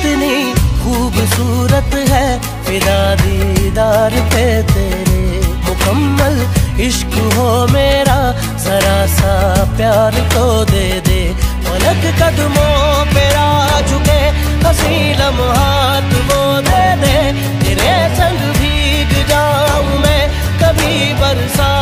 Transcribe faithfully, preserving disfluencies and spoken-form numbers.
कितनी खूबसूरत है फिदा दीदार पे तेरे। मुकम्मल इश्क हो मेरा, जरा सा प्यार तो दे दे। पलक कदमों पे आ झुके, हंसी लम्हात वो दे दे। तेरे संग भीग जाऊं मैं कभी बरसा